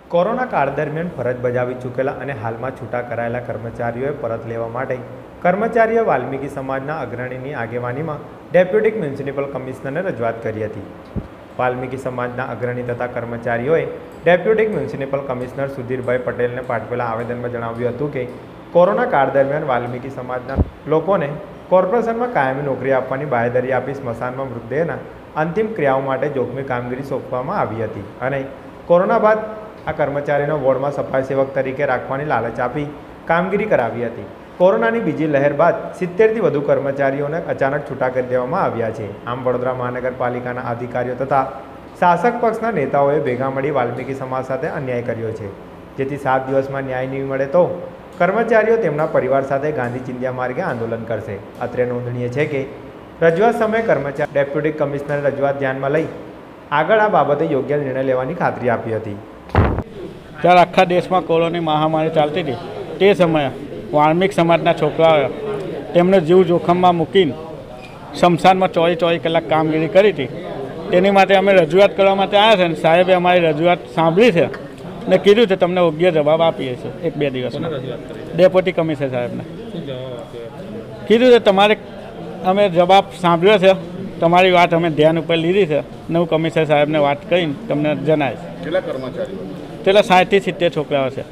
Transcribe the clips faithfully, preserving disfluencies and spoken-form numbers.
Corona કાળ દરમિયાન ફરજ બજાવી ચૂકેલા અને હાલમાં છૂટા કરાયેલા કર્મચારીઓએ પરત લેવા માટે કર્મચારીઓ વાલ્મીકી સમાજના અગ્રણીની આગેવાનીમાં ડેપ્યુટી મ્યુનિસિપલ કમિશનરને રજૂઆત કરી હતી। વાલ્મીકી સમાજના અગ્રણી તથા કર્મચારીઓએ ડેપ્યુટી મ્યુનિસિપલ કમિશનર સુધીરભાઈ પટેલને પાઠવેલા આવેદનમાં જણાવ્યું હતું કે કોરોના કાળ દરમિયાન વાલ્મીકી સમાજના લોકોને કોર્પોરેશનમાં કાયમી નોકરી આપવાની બાંહેધરી આપી સ્મશાનમાં મૃતદેહના અંતિમ ક્રિયાઓ માટે જોખમી કામગીરી સોંપવામાં આવી હતી અને કોરોના બાદ આ કર્મચારીનો વોર્ડમાં સફાઈ સેવક તરીકે રાખવાની લાલચ આપી કામગીરી કરાવી હતી। કોરોનાની બીજી લહેર બાદ સિત્તેરથી વધુ કર્મચારીઓને અચાનક છૂટા કરી દેવામાં આવ્યા છે। આમ વડોદરા મહાનગરપાલિકાના અધિકારીઓ તથા શાસક પક્ષના નેતાઓએ ભેગા મળી વાલ્મીકી સમાજ સાથે અન્યાય કર્યો છે, જેથી સાત દિવસમાં ન્યાય નહીં મળે તો કર્મચારીઓ તેમના પરિવાર સાથે ગાંધી ચિંધ્યા માર્ગે આંદોલન કરશે। અત્રે નોંધનીય છે કે રજૂઆત સમયે કર્મચારી ડેપ્યુટી કમિશનરે રજૂઆત ધ્યાનમાં લઈ આગળ આ બાબતે યોગ્ય નિર્ણય લેવાની ખાતરી આપી હતી। જ્યારે આખા દેશમાં કોરોનાની મહામારી ચાલતી હતી તે સમયે વાલ્મીક સમાજના છોકરાઓએ તેમનો જીવ જોખમમાં મૂકીને શમશાનમાં ચોવીસ ચોવીસ કલાક કામગીરી કરી હતી। તેની માટે અમે રજૂઆત કરવા માટે આવ્યા છે અને સાહેબે અમારી રજૂઆત સાંભળી છે ને કીધું છે તમને યોગ્ય જવાબ આપીએ છીએ એક બે દિવસમાં। ડેપ્યુટી કમિશનર સાહેબને કીધું છે તમારે અમે જવાબ સાંભળ્યો છે, તમારી વાત અમે ધ્યાન ઉપર લીધી છે ને હું કમિશનર સાહેબને વાત કરીને તમને જણાવીશ। કેટલા કર્મચારીઓ? પેલા સાઠથી સિત્તેર છોકરાઓ છે।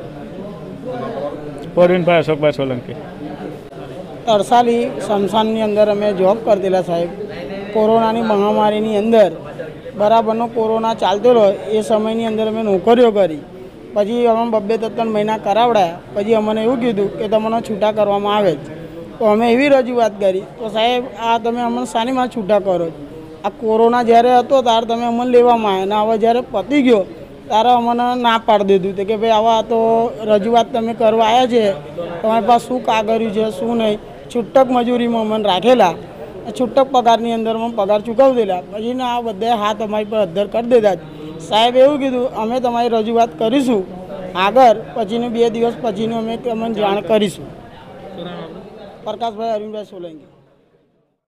પરવીનભાઈ અશોકભાઈ સોલંકી। અરસાલી શમશાનની અંદર અમે જોબ કરતેલા સાહેબ। કોરોનાની મહામારીની અંદર બરાબરનો કોરોના ચાલતો રહ્યો એ સમયની અંદર અમે નોકરીઓ કરી, પછી અમે બબ્બે ત્રણ મહિના કરાવડાયા, પછી અમને એવું કીધું કે તમને છૂટા કરવામાં આવે જ। તો અમે એવી રજૂઆત કરી તો સાહેબ આ તમે અમને શાનીમાં છૂટા કરો? આ કોરોના જ્યારે હતો ત્યારે તમે અમને લેવામાં આવ્યા અને હવે જ્યારે પતી ગયો ત્યારે અમને ના પાડી દીધું કે ભાઈ આવા તો રજૂઆત તમે કરવા આવ્યા છે, તમારી પાસે શું કાગળિયું છે શું નહીં। છૂટક મજૂરીમાં અમને રાખેલા, છૂટક પગારની અંદર અમે પગાર ચૂકવદેલા, પછી આ બધા હાથ અમારી પર અદ્ધર કરી દેતા। સાહેબ એવું કીધું અમે તમારી રજૂઆત કરીશું આગળ, પછીનું બે દિવસ પછીનું અમે તમને જાણ કરીશું। પ્રકાશભાઈ અરવિંદભાઈ સોલંકી।